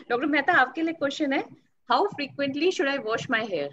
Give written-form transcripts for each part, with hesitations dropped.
Doctor Mehta, आपके लिए question है, how frequently should I wash my hair?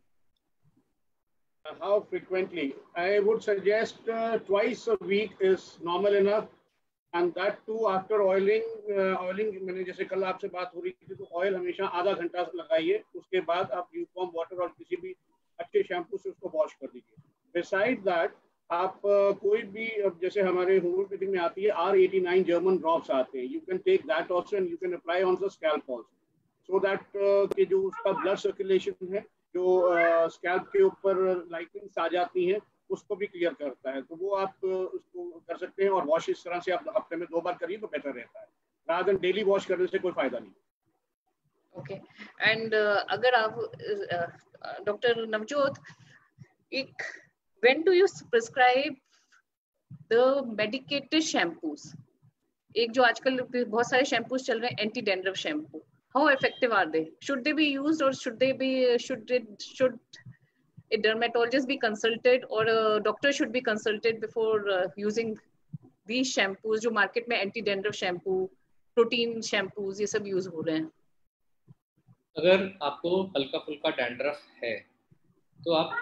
How frequently? I would suggest twice a week is normal enough, and that too after oiling. Oiling मैंने जैसे कल आपसे बात हो रही थी, तो ऑयल हमेशा आधा घंटा लगाइए, उसके बाद आप ल्यूकवार्म वाटर और किसी भी अच्छे शैम्पू से उसको वॉश कर दीजिए। बिसाइड दैट आप कोई भी, जैसे हमारे होम्योपैथिक में आती है R89 जर्मन ड्रॉप्स आते हैं, you can take that also and you can apply on the scalp also, so that कि जो उसका ब्लड सर्कुलेशन है, जो स्कैल्प के ऊपर लाइटिंग्स आ जाती हैं, उसको भी क्लियर करता है। तो वो आप उसको कर सकते हैं, और वॉश इस तरह से आप हफ्ते में 2 बार करिए तो बेटर रहता है, रादर देन डेली वॉश करने से कोई फायदा नहीं। ओके, एंड अगर आप डॉक्टर नवजोत, एक when do you prescribe the medicated shampoos? एक जो आजकल बहुत सारे शैम्पूज चल रहे हैं, anti dandruff shampoo, how effective are they? Should they be used, or should a dermatologist be consulted, or a doctor should be consulted before using these shampoos जो market में anti dandruff shampoo, protein shampoos ये सब use हो रहे हैं? अगर आपको हल्का फुल्का डैंड्रफ है तो आप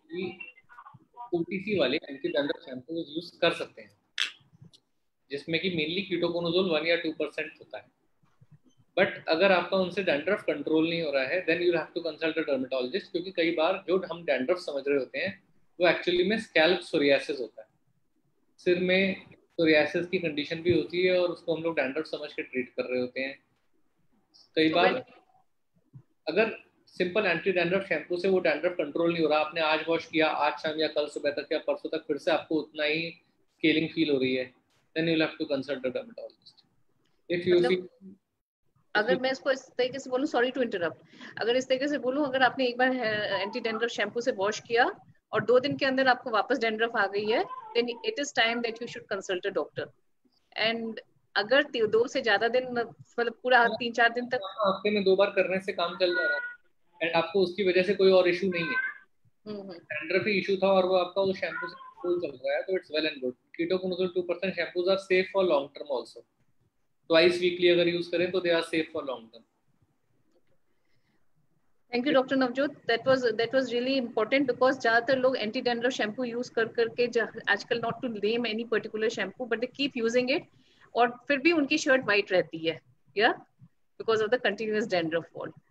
OTC वाले एंटी डैंड्रफ शैम्पू यूज कर सकते हैं, जिसमें कि मेनली कीटोकोनाजोल 1 या 2% होता है। बट अगर आपका उनसे डैंड्रफ कंट्रोल नहीं हो रहा है, then you have to consult a dermatologist, क्योंकि कई बार जो हम डैंड्रफ समझ रहे होते हैं वो एक्चुअली में स्कैल्प सोरियासिस होता है। सिर में सोरियासिस की कंडीशन भी होती है और उसको हम लोग डैंड्रफ समझ के ट्रीट कर रहे होते हैं। कई बार अगर सिंपल एंटी डैंड्रफ शैम्पू से वो डैंड्रफ कंट्रोल नहीं हो रहा, आपने आज वॉश किया, आज शाम या कल सुबह तक या परसों तक फिर से आपको उतना ही स्केलिंग फील हो रही है, then you will have to consult a dermatologist. If you feel, अगर मैं इसको इस तरीके से बोलूं, सॉरी टू इंटरप्ट, अगर इस तरीके से बोलूं, अगर आपने एक बार एंटी डैंड्रफ शैम्पू से वॉश किया और 2 दिन के अंदर आपको वापस डैंड्रफ आ गई है, then it is time that you should consult a doctor. And अगर 2 से ज्यादा दिन, मतलब पूरा 3-4 दिन तक हफ्ते में 2 बार करने से काम चल जा रहा है एंड आपको उसकी वजह से कोई और इशू नहीं है, डैंड्रफ ही इशू था और वो आपका वो शैम्पू से कंट्रोल चल रहा है, तो it's well and good. Ketoconazole 2% shampoos are safe for long term also, twice weekly अगर यूज करें तो they are safe for long term. Thank you doctor Navjot, that was really important, because ज्यादातर लोग एंटी डैंड्रफ शैम्पू यूज कर करके आजकल, not to name any particular shampoo, but they keep using it, और फिर भी उनकी शर्ट वाइट रहती है, या because of the continuous dandruff fall.